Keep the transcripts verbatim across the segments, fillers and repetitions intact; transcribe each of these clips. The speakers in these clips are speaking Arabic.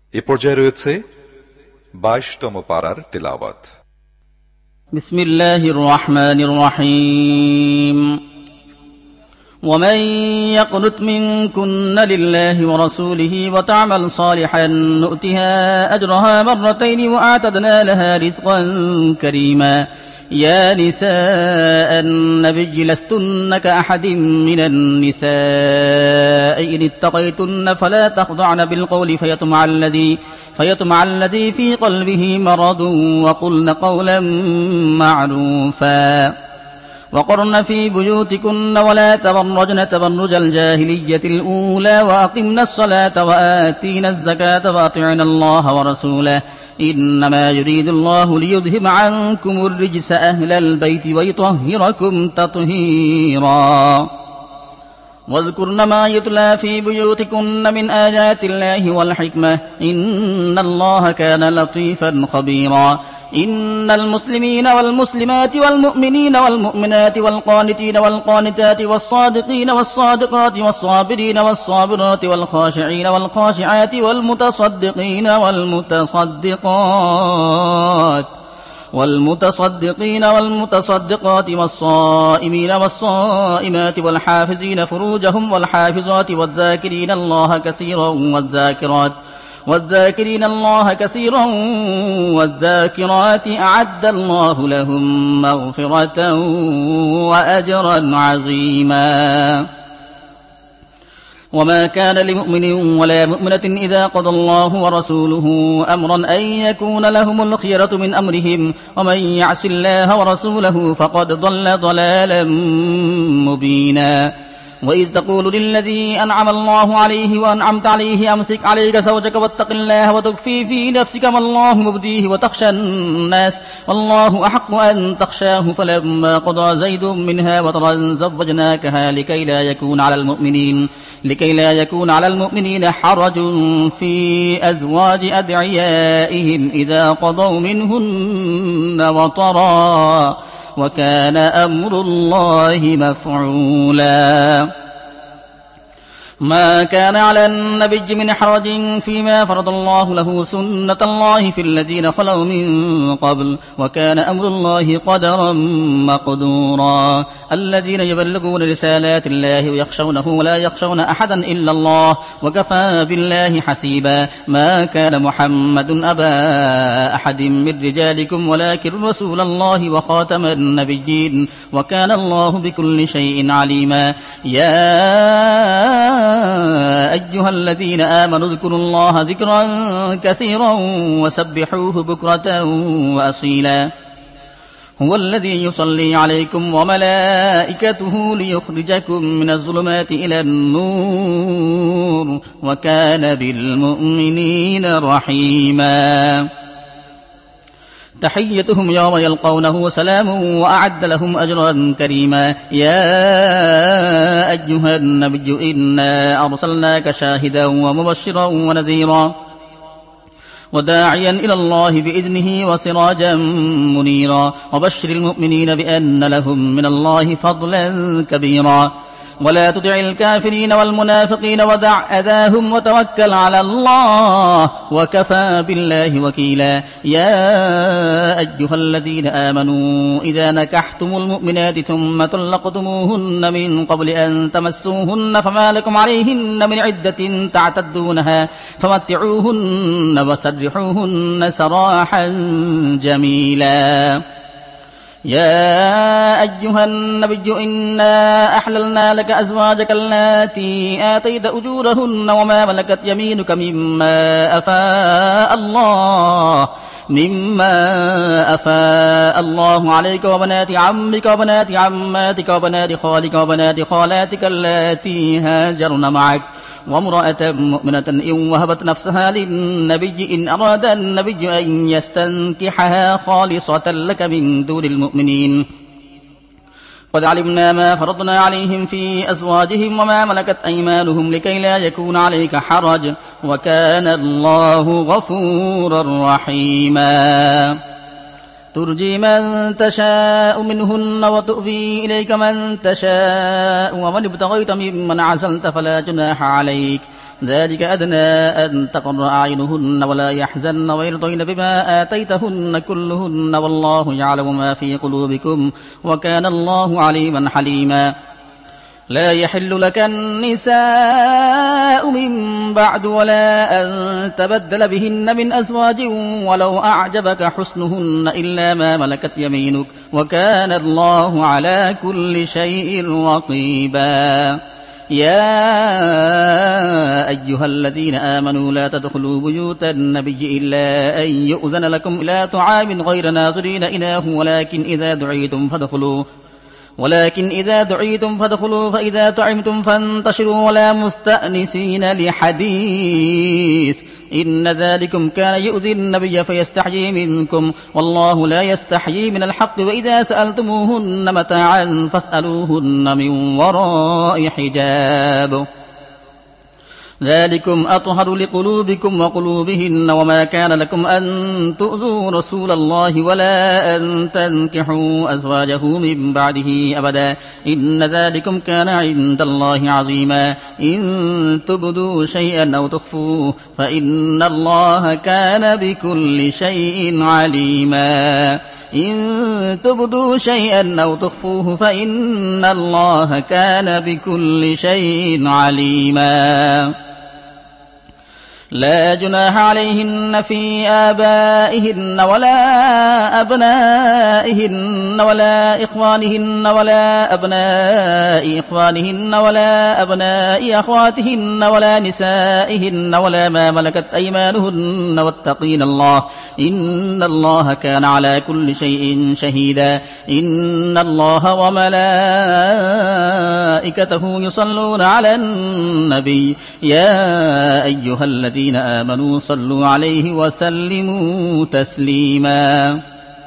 এ পর্যায়ে রয়েছে বাইশতম পারার তেলাওয়াত। বিসমিল্লাহির রহমানির রহিম। ومن يقنت منكن لله ورسوله وتعمل صالحا نؤتها أجرها مرتين وأعتدنا لها رزقا كريما. يا نساء النبي لستن كأحد من النساء إن اتقيتن فلا تخضعن بالقول فيطمع الذي فيطمع الذي في قلبه مرض وقلن قولا معروفا. وقرن في بيوتكن ولا تبرجن تبرج الجاهلية الأولى وأقمنا الصلاة وآتينا الزكاة وأطعنا الله ورسوله إنما يريد الله ليذهب عنكم الرجس أهل البيت ويطهركم تطهيرا. واذكرن ما يتلى في بيوتكن من آيات الله والحكمة إن الله كان لطيفا خبيرا. إن المسلمين والمسلمات والمؤمنين والمؤمنات والقانتين والقانتات والصادقين والصادقات والصابرين والصابرات والخاشعين والخاشعات والمتصدقين والمتصدقات والمتصدقين والمتصدقات والصائمين والصائمات والحافظين فروجهم والحافظات والذاكرين الله كثيرا والذاكرات والذاكرين الله كثيرا والذاكرات أعد الله لهم مغفرة وأجرا عظيما. وما كان لمؤمن ولا مؤمنة إذا قضى الله ورسوله أمرا أن يكون لهم الخيرة من أمرهم ومن يعص الله ورسوله فقد ضل ضلالا مبينا. وإذ تقول للذي أنعم الله عليه وأنعمت عليه أمسك عليك زوجك واتق الله وتخفي في نفسك ما الله مبديه وتخشى الناس والله أحق أن تخشاه فلما قضى زيد منها وطرا زوجناكها لكي لا يكون على المؤمنين لكي لا يكون على المؤمنين حرج في أزواج أدعيائهم إذا قضوا منهن وطرا وكان أمر الله مفعولا. ما كان على النبي من حرج فيما فرض الله له سنة الله في الذين خلوا من قبل وكان أمر الله قدرا مقدورا. الذين يبلغون رسالات الله ويخشونه ولا يخشون أحدا إلا الله وكفى بالله حسيبا. ما كان محمد أبا أحد من رجالكم ولكن رسول الله وخاتم النبيين وكان الله بكل شيء عليما. يا أيها الذين آمنوا اذكروا الله ذكرا كثيرا وسبحوه بكرة وأصيلا. هو الذي يصلي عليكم وملائكته ليخرجكم من الظلمات إلى النور وكان بالمؤمنين رحيما. تحيتهم يوم يلقونه سلام وأعد لهم أجرا كريما. يا أيها النبي إنا أرسلناك شاهدا ومبشرا ونذيرا وداعيا إلى الله بإذنه وسراجا منيرا. وبشر المؤمنين بأن لهم من الله فضلا كبيرا. ولا تطع الكافرين والمنافقين ودع أذاهم وتوكل على الله وكفى بالله وكيلا. يا أيها الذين آمنوا إذا نكحتم المؤمنات ثم طلقتموهن من قبل أن تمسوهن فما لكم عليهن من عدة تعتدونها فمتعوهن وسرحوهن سراحا جميلا. يا أيها النبي إنا أحللنا لك أزواجك اللاتي آتيت أجورهن وما ملكت يمينك مما أفاء الله مما أفاء الله عليك وبنات عمك وبنات عماتك وبنات خالك وبنات خالاتك اللاتي هاجرن معك وامرأة مؤمنة إن وهبت نفسها للنبي إن أراد النبي أن يستنكحها خالصة لك من دون المؤمنين. قد علمنا ما فرضنا عليهم في أزواجهم وما ملكت أيمانهم لكي لا يكون عليك حرج وكان الله غفورا رحيما. ترجي من تشاء منهن وتؤوي إليك من تشاء ومن ابتغيت ممن عزلت فلا جناح عليك ذلك أدنى أن تقر أعينهن ولا يحزن ويرضين بما آتيتهن كلهن والله يعلم ما في قلوبكم وكان الله عليما حليما لا يحل لك النساء من بعد ولا أن تبدل بهن من أزواج ولو أعجبك حسنهن إلا ما ملكت يمينك وكان الله على كل شيء رقيبا يا أيها الذين آمنوا لا تدخلوا بيوت النبي إلا أن يؤذن لكم إلى طعام غير ناظرين إناه ولكن إذا دعيتم فادخلوا ولكن إذا دعيتم فادخلوا فإذا طعمتم فانتشروا ولا مستأنسين لحديث إن ذلكم كان يؤذي النبي فيستحيي منكم والله لا يستحيي من الحق وإذا سألتموهن متاعا فاسألوهن من وراء حجاب ذلكم أطهر لقلوبكم وقلوبهن وما كان لكم أن تؤذوا رسول الله ولا أن تنكحوا أزواجه من بعده أبدا إن ذلكم كان عند الله عظيما إن تبدوا شيئا أو تخفوه فإن الله كان بكل شيء عليما إن تبدوا شيئا أو تخفوه فإن الله كان بكل شيء عليما لا جناح عليهن في آبائهن ولا أبنائهن ولا إخوانهن ولا أبناء إخوانهن ولا أبناء أخواتهن ولا نسائهن ولا ما ملكت أيمانهن واتقين الله إن الله كان على كل شيء شهيدا إن الله وملائكته يصلون على النبي يا أيها الذين الذين آمنوا صلوا عليه وسلموا تسليما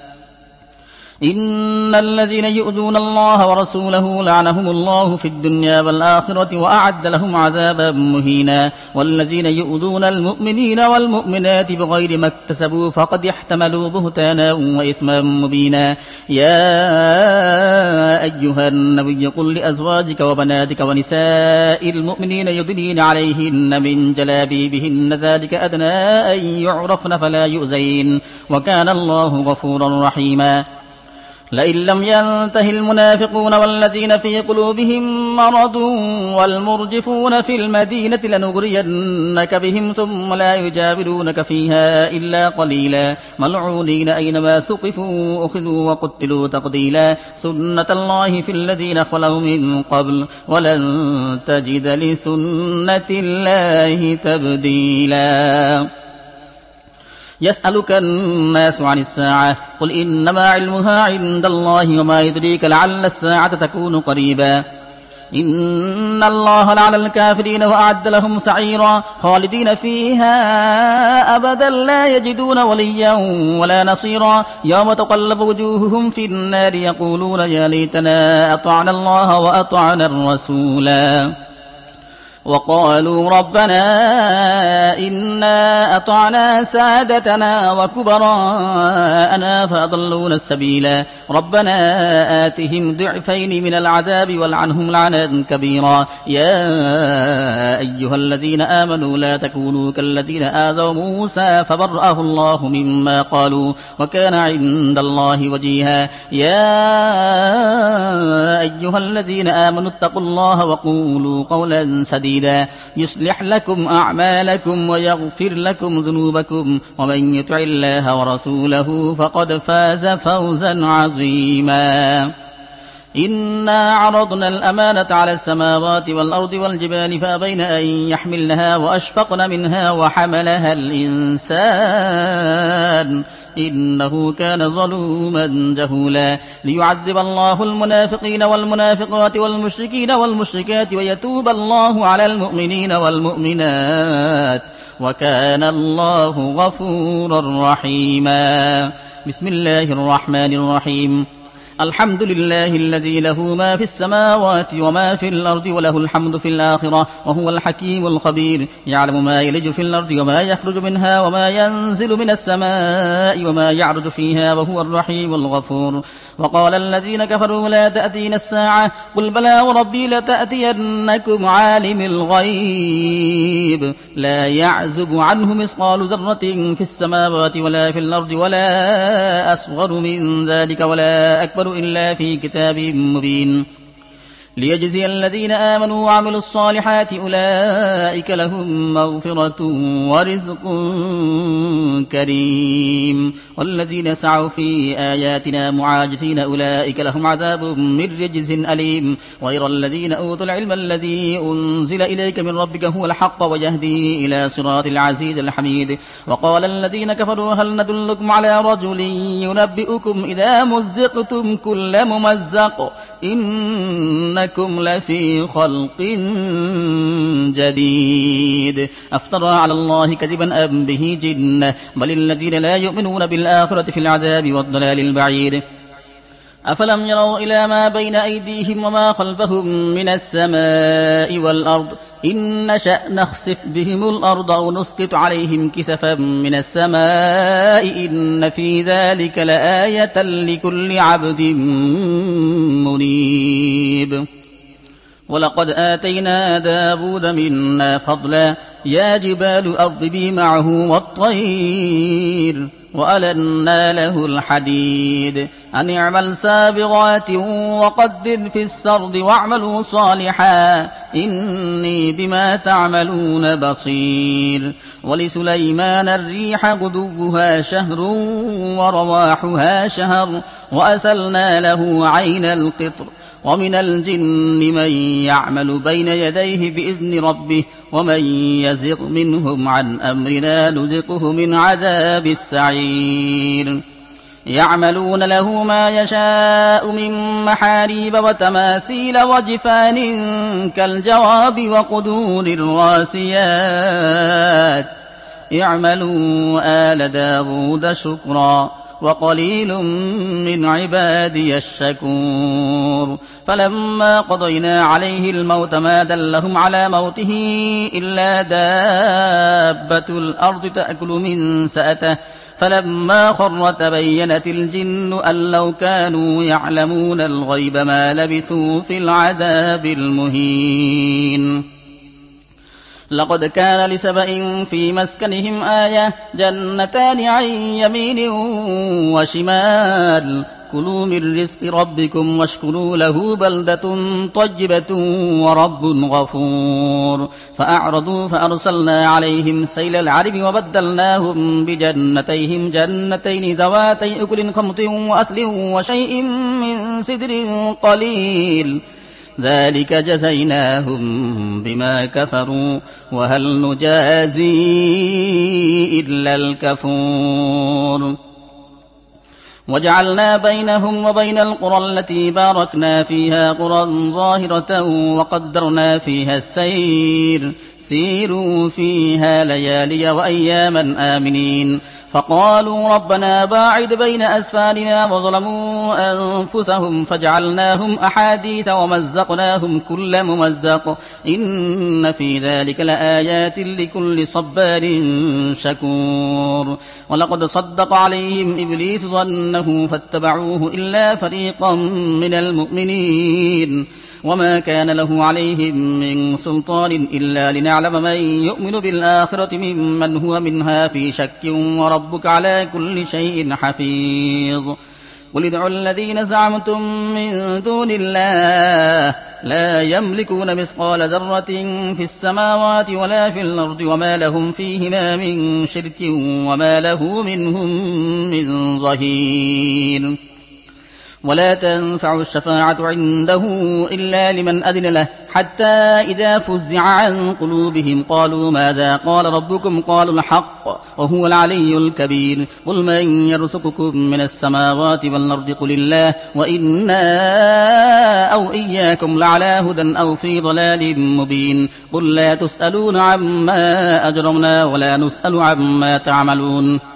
إن الذين يؤذون الله ورسوله لعنهم الله في الدنيا والآخرة وأعد لهم عذابا مهينا والذين يؤذون المؤمنين والمؤمنات بغير ما اكتسبوا فقد احتملوا بهتانا وإثما مبينا يا أيها النبي قل لأزواجك وبناتك ونساء المؤمنين يدنين عليهن من جلابيبهن ذلك أدنى أن يعرفن فلا يؤذين وكان الله غفورا رحيما لئن لم ينته المنافقون والذين في قلوبهم مرض والمرجفون في المدينة لنغرينك بهم ثم لا يجاورونك فيها إلا قليلا ملعونين أينما ثقفوا أخذوا وقتلوا تقتيلا سنة الله في الذين خلوا من قبل ولن تجد لسنة الله تبديلا يسألك الناس عن الساعة قل إنما علمها عند الله وما يدريك لعل الساعة تكون قريبا إن الله لعن الكافرين وأعد لهم سعيرا خالدين فيها أبدا لا يجدون وليا ولا نصيرا يوم تقلب وجوههم في النار يقولون يا ليتنا أطعنا الله وأطعنا الرسولا وقالوا ربنا إنا أطعنا سادتنا وكبراءنا فأضلونا السبيلا ربنا آتهم ضعفين من العذاب والعنهم لعنا كبيرا يا أيها الذين آمنوا لا تكونوا كالذين آذوا موسى فبرأه الله مما قالوا وكان عند الله وجيها يا أيها الذين آمنوا اتقوا الله وقولوا قولا سديدا يصلح لكم أعمالكم ويغفر لكم ذنوبكم ومن يطع الله ورسوله فقد فاز فوزا عظيما إنا عرضنا الأمانة على السماوات والأرض والجبال فأبين أن يحملنها وأشفقن منها وحملها الإنسان إنه كان ظلوما جهولا ليعذب الله المنافقين والمنافقات والمشركين والمشركات ويتوب الله على المؤمنين والمؤمنات وكان الله غفورا رحيما بسم الله الرحمن الرحيم الحمد لله الذي له ما في السماوات وما في الأرض وله الحمد في الآخرة وهو الحكيم الخبير يعلم ما يلج في الأرض وما يخرج منها وما ينزل من السماء وما يعرج فيها وهو الرحيم الغفور. وقال الذين كفروا لا تأتينا الساعة قل بلى وربي لتأتينكم عالم الغيب لا يعزب عنه مثقال ذرة في السماوات ولا في الأرض ولا أصغر من ذلك ولا أكبر إلا في كتاب مبين ليجزي الذين آمنوا وعملوا الصالحات أولئك لهم مغفرة ورزق كريم والذين سعوا في آياتنا معاجزين أولئك لهم عذاب من رجز أليم غير الذين أوتوا العلم الذي أنزل إليك من ربك هو الحق ويهدي إلى صراط العزيز الحميد. وقال الذين كفروا هل ندلكم على رجل ينبئكم إذا مزقتم كل ممزق إن إنكم لفي خلق جديد أفترى على الله كذبا أم به جنة بل الذين لا يؤمنون بالآخرة في العذاب والضلال البعيد. أفلم يروا إلى ما بين أيديهم وما خلفهم من السماء والأرض إن نشأ نخسف بهم الأرض أو نسقط عليهم كسفا من السماء إن في ذلك لآية لكل عبد منيب. ولقد آتينا داود منا فضلا يا جبال أوبي معه والطير وألنا له الحديد أن اعمل سابغات وقدر في السرد واعملوا صالحا إني بما تعملون بصير. ولسليمان الريح غدوها شهر ورواحها شهر وأسلنا له عين القطر ومن الجن من يعمل بين يديه بإذن ربه ومن يزغ منهم عن أمرنا نذقه من عذاب السعير. يعملون له ما يشاء من محاريب وتماثيل وجفان كالجواب وقدور الراسيات اعملوا آل داود شكرا وقليل من عبادي الشكور. فلما قضينا عليه الموت ما دلهم على موته إلا دابة الأرض تأكل من سأته فلما خر تبينت الجن أن لو كانوا يعلمون الغيب ما لبثوا في العذاب المهين. لقد كان لسبإ في مسكنهم آية جنتان عن يمين وشمال كلوا من رزق ربكم واشكروا له بلدة طيبة ورب غفور. فأعرضوا فأرسلنا عليهم سيل العرم وبدلناهم بجنتيهم جنتين ذواتي أكل خمط وأثل وشيء من سدر قليل ذلك جزيناهم بما كفروا وهل نجازي إلا الكفور. وجعلنا بينهم وبين القرى التي باركنا فيها قرى ظاهرة وقدرنا فيها السير سيروا فيها ليالي وأياما آمنين. فقالوا ربنا باعد بين أسفارنا وظلموا أنفسهم فجعلناهم أحاديث ومزقناهم كل ممزق إن في ذلك لآيات لكل صبار شكور. ولقد صدق عليهم إبليس ظنه فاتبعوه إلا فريقا من المؤمنين وما كان له عليهم من سلطان إلا لنعلم من يؤمن بالآخرة ممن هو منها في شك وربك على كل شيء حفيظ. قل ادعوا الذين زعمتم من دون الله لا يملكون مثقال ذرة في السماوات ولا في الأرض وما لهم فيهما من شرك وما له منهم من ظهير. ولا تنفع الشفاعة عنده إلا لمن أذن له حتى إذا فزع عن قلوبهم قالوا ماذا قال ربكم قالوا الحق وهو العلي الكبير. قل من يرزقكم من السماوات والأرض قل الله وإنا أو إياكم لعلى هدى أو في ضلال مبين. قل لا تسألون عما أجرمنا ولا نسأل عما تعملون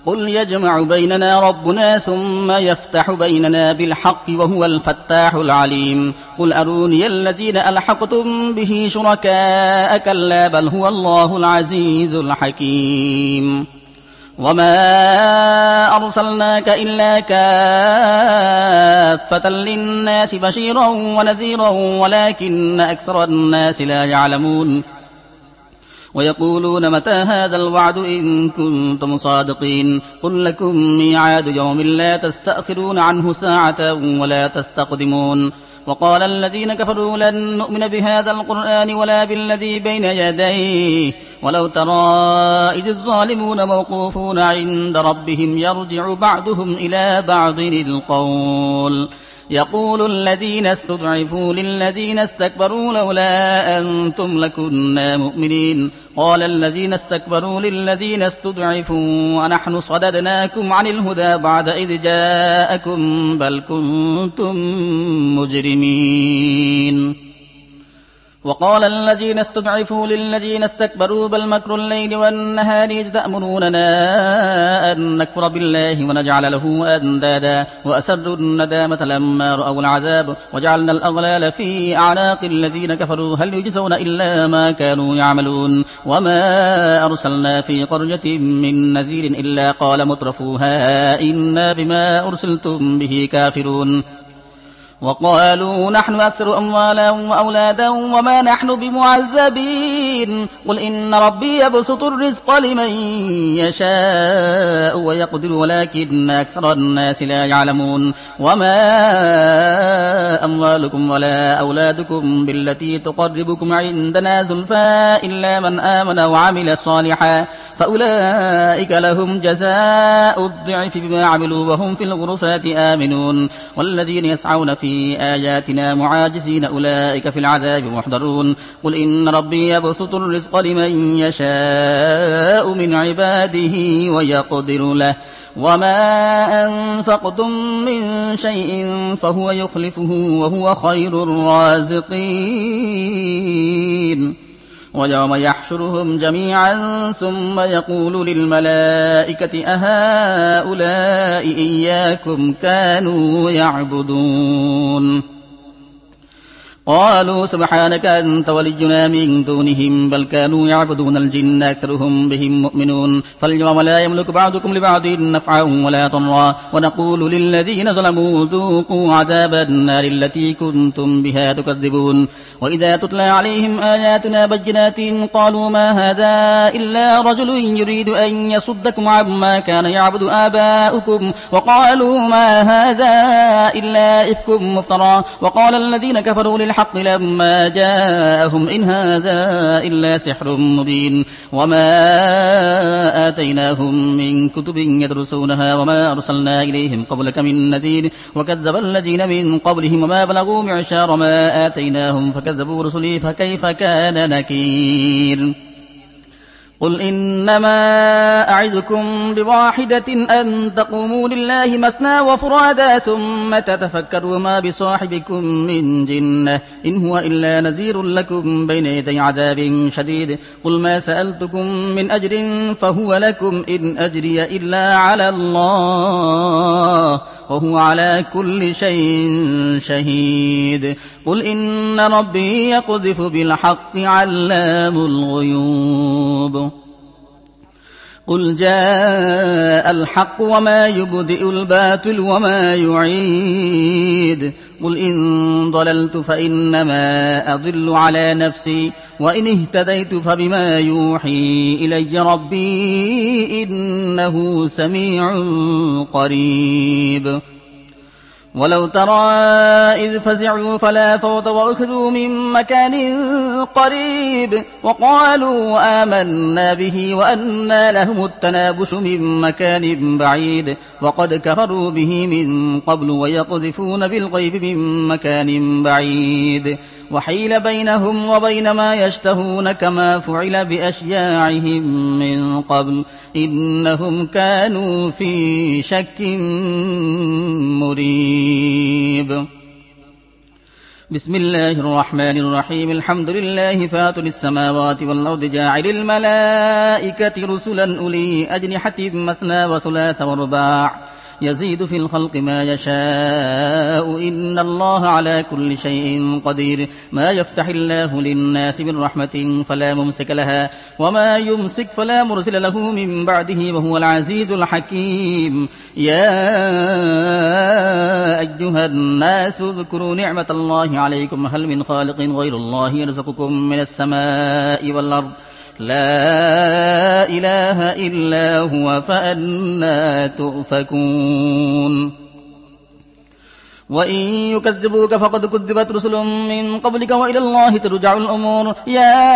قل يجمع بيننا ربنا ثم يفتح بيننا بالحق وهو الفتاح العليم قل أروني الذين ألحقتم به شركاء كلا بل هو الله العزيز الحكيم وما أرسلناك إلا كافة للناس بشيرا ونذيرا ولكن أكثر الناس لا يعلمون ويقولون متى هذا الوعد إن كنتم صادقين قل لكم ميعاد يوم لا تستأخرون عنه ساعة ولا تستقدمون وقال الذين كفروا لن نؤمن بهذا القرآن ولا بالذي بين يديه ولو ترى إذ الظالمون موقوفون عند ربهم يرجع بعضهم إلى بعض القول يقول الذين استضعفوا للذين استكبروا لولا أنتم لكنا مؤمنين قال الذين استكبروا للذين استضعفوا أنحن صددناكم عن الهدى بعد إذ جاءكم بل كنتم مجرمين وقال الذين استضعفوا للذين استكبروا بل مكر الليل والنهار إذ تأمروننا أن نكفر بالله ونجعل له أندادا وأسروا الندامة لما رأوا العذاب وجعلنا الأغلال في أعناق الذين كفروا هل يجزون إلا ما كانوا يعملون وما أرسلنا في قرية من نذير إلا قال مترفوها إنا بما أرسلتم به كافرون وقالوا نحن أكثر أموالا وأولادا وما نحن بمعذبين قل إن ربي يبسط الرزق لمن يشاء ويقدر ولكن أكثر الناس لا يعلمون وما أموالكم ولا أولادكم بالتي تقربكم عندنا زلفى إلا من آمن وعمل صالحا فأولئك لهم جزاء الضعف بما عملوا وهم في الغرفات آمنون والذين يسعون في آياتنا معاجزين أولئك في العذاب محضرون قل إن ربي يبسط الرزق لمن يشاء من عباده ويقدر له وما أنفقتم من شيء فهو يخلفه وهو خير الرازقين ويوم يحشرهم جميعا ثم يقول للملائكة أهؤلاء إياكم كانوا يعبدون قالوا سبحانك أنت ولينا من دونهم بل كانوا يعبدون الجن أكثرهم بهم مؤمنون فاليوم لا يملك بعضكم لبعض نفعا ولا ضرا ونقول للذين ظلموا ذوقوا عذاب النار التي كنتم بها تكذبون وإذا تتلى عليهم آياتنا بينات قالوا ما هذا إلا رجل يريد أن يصدكم عما كان يعبد آباؤكم وقالوا ما هذا إلا إفك مفترى وقال الذين كفروا الحق لما جاءهم إن هذا إلا سحر مبين وما آتيناهم من كتب يدرسونها وما أرسلنا إليهم قبلك من نذير وكذب الذين من قبلهم وما بلغوا معشار ما آتيناهم فكذبوا رسلي فكيف كان نكير قل إنما أعظكم بواحدة أن تقوموا لله مثنى وفرادا ثم تتفكروا ما بصاحبكم من جنة إن هو إلا نذير لكم بين يدي عذاب شديد قل ما سألتكم من أجر فهو لكم إن أجري إلا على الله وهو على كل شيء شهيد قل إن ربي يقذف بالحق علام الغيوب قل جاء الحق وما يبدئ الباطل وما يعيد قل إن ضللت فإنما أضل على نفسي وإن اهتديت فبما يوحي إلي ربي إنه سميع قريب ولو ترى إذ فزعوا فلا فوت وأخذوا من مكان قريب وقالوا آمنا به وأنى لهم التنابش من مكان بعيد وقد كفروا به من قبل ويقذفون بالغيب من مكان بعيد وحيل بينهم وبين ما يشتهون كما فعل بأشياعهم من قبل إنهم كانوا في شك مريب بسم الله الرحمن الرحيم الحمد لله فاطر السماوات والأرض جاعل الملائكة رسلا أولي أجنحة مثنى وثلاث ورباع يزيد في الخلق ما يشاء إن الله على كل شيء قدير ما يفتح الله للناس من رحمة فلا ممسك لها وما يمسك فلا مرسل له من بعده وهو العزيز الحكيم يا أيها الناس اذكروا نعمة الله عليكم هل من خالق غير الله يرزقكم من السماء والأرض لا إله إلا هو فأنى تؤفكون وإن يكذبوك فقد كذبت رسل من قبلك وإلى الله ترجع الأمور يا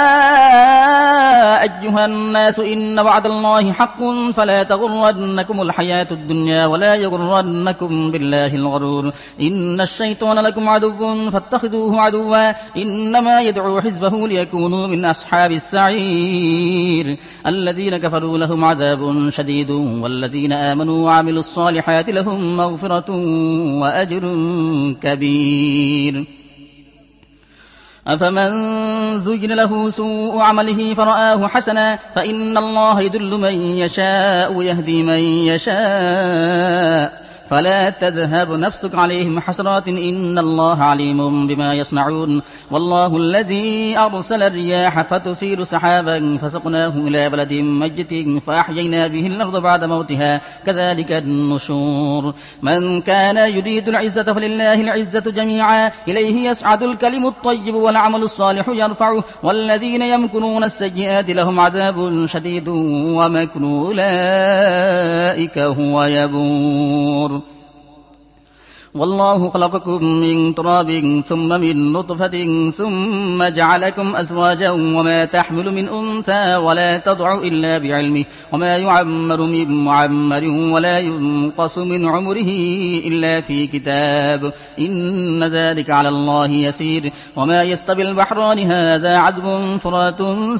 أيها الناس إن وعد الله حق فلا تغرنكم الحياة الدنيا ولا يغرنكم بالله الغرور إن الشيطان لكم عدو فاتخذوه عدوا إنما يدعو حزبه ليكونوا من أصحاب السعير الذين كفروا لهم عذاب شديد والذين آمنوا وعملوا الصالحات لهم مغفرة وأجر كبير أفمن زين له سوء عمله فرآه حسنا فإن الله يضل من يشاء ويهدي من يشاء فلا تذهب نفسك عليهم حسرات إن الله عليم بما يصنعون والله الذي أرسل الرياح فتثير سحابا فسقناه إلى بلد ميت فأحيينا به الأرض بعد موتها كذلك النشور من كان يريد العزة فلله العزة جميعا إليه يسعد الكلم الطيب والعمل الصالح يرفعه والذين يمكرون السيئات لهم عذاب شديد ومكر أولئك هو يبور والله خلقكم من تراب ثم من نطفة ثم جعلكم أزواجا وما تحمل من أنثى ولا تضع إلا بعلمه وما يعمر من معمر ولا ينقص من عمره إلا في كتاب إن ذلك على الله يسير وما يستوي البحران هذا عذب فرات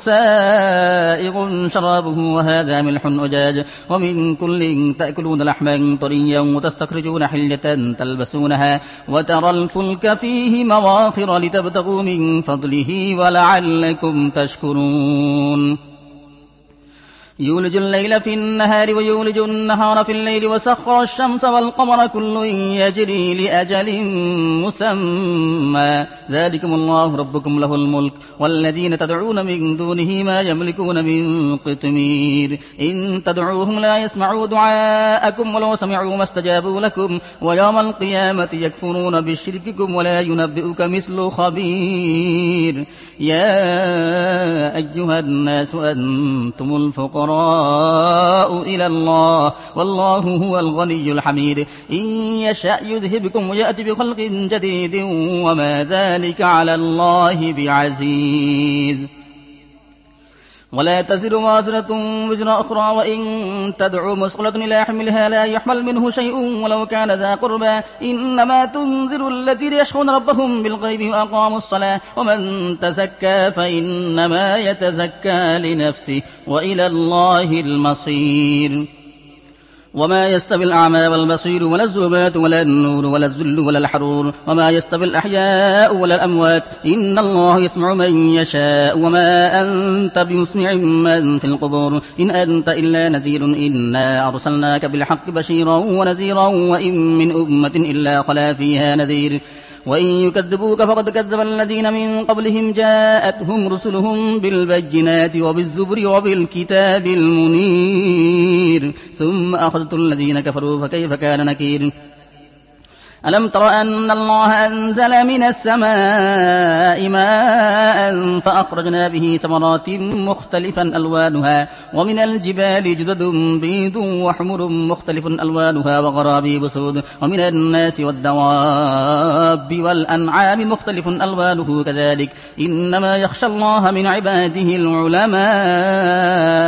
سائغ شرابه وهذا ملح أجاج ومن كل تأكلون لحما طريا وتستخرجون حلية تلبسونها وترى الفلك فيه مواخر لتبتغوا من فضله ولعلكم تشكرون يولج الليل في النهار ويولج النهار في الليل وسخر الشمس والقمر كل يجري لأجل مسمى ذلكم الله ربكم له الملك والذين تدعون من دونه ما يملكون من قطمير إن تدعوهم لا يسمعوا دعاءكم ولو سمعوا ما استجابوا لكم ويوم القيامة يكفرون بشرككم ولا ينبئك مثل خبير يا أيها الناس أنتم الفقراء إلى الله والله هو الغني الحميد إن يشاء يذهبكم ويأتي بخلق جديد وما ذلك على الله بعزيز ولا تزر وازرة وزر أخرى وإن تدعو مثقلة إلى حملها لا يحمل منه شيء ولو كان ذا قربى إنما تنذر الذين يخشون ربهم بالغيب وأقاموا الصلاة ومن تزكى فإنما يتزكى لنفسه وإلى الله المصير وما يستوي الأعمى والبصير ولا الظلمات ولا النور ولا الذل ولا الحرور وما يستوي الأحياء ولا الأموات إن الله يسمع من يشاء وما أنت بمسمع من في القبور إن أنت إلا نذير إنا أرسلناك بالحق بشيرا ونذيرا وإن من أمة إلا خلا فيها نذير وإن يكذبوك فقد كذب الذين من قبلهم جاءتهم رسلهم بالبينات وبالزبر وبالكتاب المنير ثم أخذت الذين كفروا فكيف كان نكير ألم تر أن الله أنزل من السماء ماء فأخرجنا به ثمرات مختلفا ألوانها ومن الجبال جدد بيض وحمر مختلف ألوانها وغرابيب سود ومن الناس والدواب والأنعام مختلف ألوانه كذلك إنما يخشى الله من عباده العلماء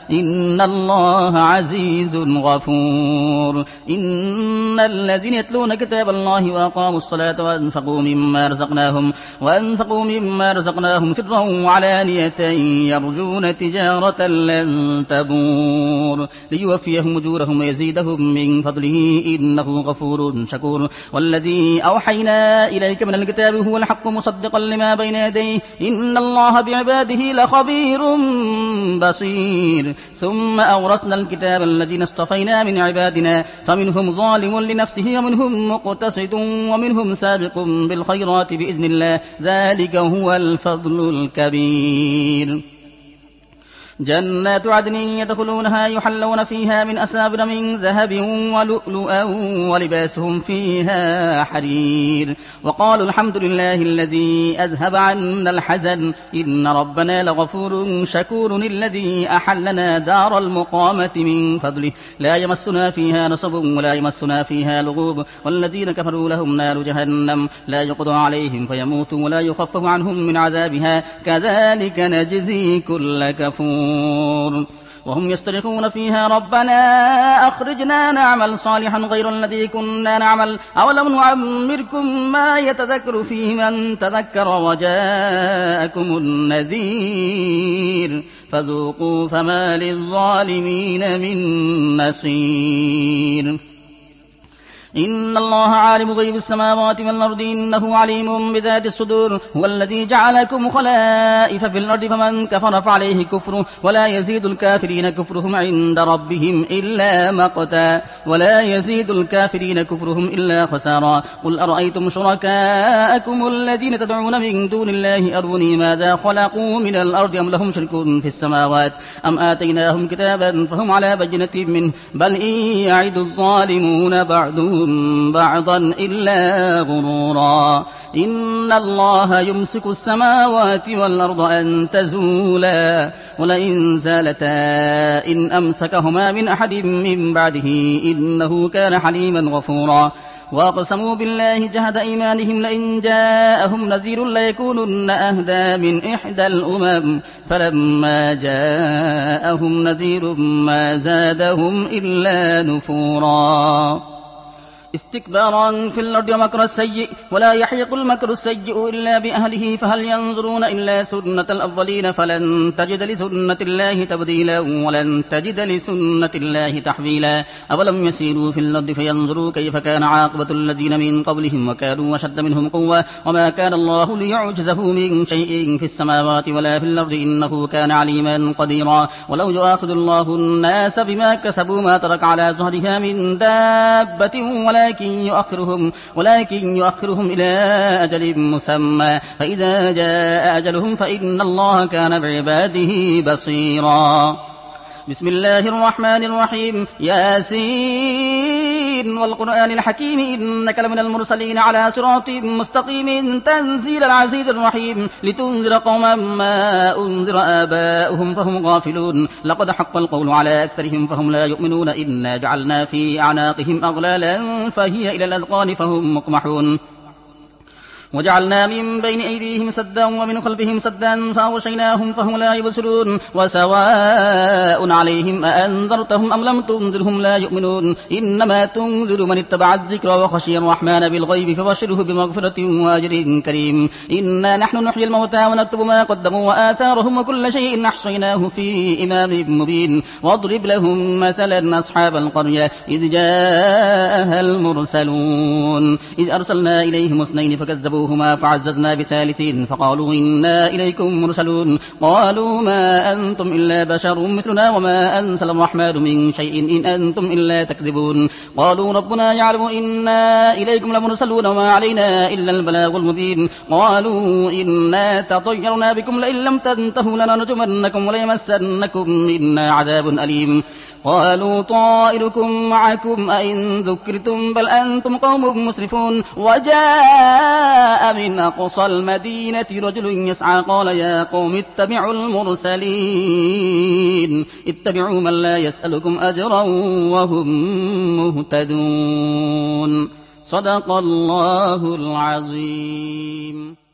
إن الله عزيز غفور إن الذين يتلون كتاب الله وأقاموا الصلاة وأنفقوا مما رزقناهم وأنفقوا مما رزقناهم سرا وعلانية يرجون تجارة لن تبور ليوفيهم أجورهم ويزيدهم من فضله إنه غفور شكور والذي أوحينا إليك من الكتاب هو الحق مصدقا لما بين يديه إن الله بعباده لخبير بصير ثم أورثنا الكتاب الذين اصطفينا من عبادنا فمنهم ظالم لنفسه ومنهم مقتصد ومنهم سابق بالخيرات بإذن الله ذلك هو الفضل الكبير جنات عدن يدخلونها يحلون فيها من أساور من ذهب ولؤلؤا ولباسهم فيها حرير وقالوا الحمد لله الذي أذهب عنا الحزن إن ربنا لغفور شكور الذي أحلنا دار المقامة من فضله لا يمسنا فيها نصب ولا يمسنا فيها لغوب والذين كفروا لهم نار جهنم لا يقضى عليهم فيموتوا ولا يخفف عنهم من عذابها كذلك نجزي كل كفور وهم يسترخون فيها ربنا أخرجنا نعمل صالحا غير الذي كنا نعمل أولم نعمركم ما يتذكر فيه من تذكر وجاءكم النذير فذوقوا فما للظالمين من نصير إن الله عالم غيب السماوات والأرض إنه عليم بذات الصدور هو الذي جعلكم خلائف في الأرض فمن كفر فعليه كفره ولا يزيد الكافرين كفرهم عند ربهم إلا مقتا ولا يزيد الكافرين كفرهم إلا خسارا قل أرأيتم شركاءكم الذين تدعون من دون الله أروني ماذا خلقوا من الأرض أم لهم شرك في السماوات أم آتيناهم كتابا فهم على بينة منه بل إن يعد الظالمون بعضهم بعضا إلا غرورا إن الله يمسك السماوات والأرض أن تزولا ولئن زالتا إن أمسكهما من أحد من بعده إنه كان حليما غفورا وأقسموا بالله جهد إيمانهم لئن جاءهم نذير ليكونن أهدى من إحدى الأمم فلما جاءهم نذير ما زادهم إلا نفورا استكبارا في الأرض ومكر السيء ولا يحيق المكر السيء إلا بأهله فهل ينظرون إلا سنة الأولين فلن تجد لسنة الله تبديلا ولن تجد لسنة الله تحويلا أولم يسيروا في الأرض فينظروا كيف كان عاقبة الذين من قبلهم وكانوا أشد منهم قوة وما كان الله ليعجزه من شيء في السماوات ولا في الأرض إنه كان عليما قديرا ولو يؤاخذ الله الناس بما كسبوا ما ترك على ظهرها من دابة ولا ولكن يؤخرهم ولكن يؤخرهم إلى أجل مسمى فإذا جاء أجلهم فإن الله كان بعباده بصيرا بسم الله الرحمن الرحيم ياسين والقرآن الحكيم إنك لمن المرسلين على صراط مستقيم تنزيل العزيز الرحيم لتنذر قوما ما أنذر آباؤهم فهم غافلون لقد حق القول على أكثرهم فهم لا يؤمنون إنا جعلنا في أعناقهم أغلالا فهي إلى الأذقان فهم مقمحون وجعلنا من بين أيديهم سدا ومن خلفهم سدا فأغشيناهم فهم لا يبصرون وسواء عليهم أأنذرتهم أم لم تنذرهم لا يؤمنون إنما تنذر من اتبع الذكر وخشي الرحمن بالغيب فبشره بمغفرة وأجر كريم إنا نحن نحيي الموتى ونكتب ما قدموا وآثارهم وكل شيء أحصيناه في إمام مبين واضرب لهم مثلا أصحاب القرية إذ جاءها المرسلون إذ أرسلنا إليهم اثنين فكذبوا هما فعززنا بثالثين فقالوا إنا إليكم مرسلون قالوا ما أنتم إلا بشر مثلنا وما أنزل الرحمن من شيء إن أنتم إلا تكذبون قالوا ربنا يعلم إنا إليكم لمرسلون وما علينا إلا البلاغ المبين قالوا إنا تطيرنا بكم لئن لم تنتهوا لنرجمنكم وليمسنكم منا عذاب أليم قالوا طائركم معكم أئن ذكرتم بل أنتم قوم مسرفون وجاء من أقصى المدينة رجل يسعى قال يا قوم اتبعوا المرسلين اتبعوا من لا يسألكم أجرا وهم مهتدون صدق الله العظيم.